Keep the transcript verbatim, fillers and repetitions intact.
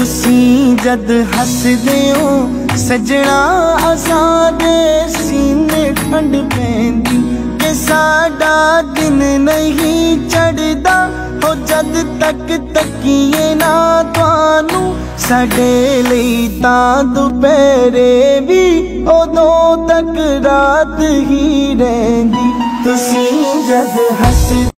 तुसी जद हसदे हो सजना असादे सीने ठंड पैंदी कि साडा दिन नहीं चढ़दा हो जद तक तकिए ना तुहानू साडे लई तां दुपहरे भी उदों तक रात ही रहिंदी तुसी जद हस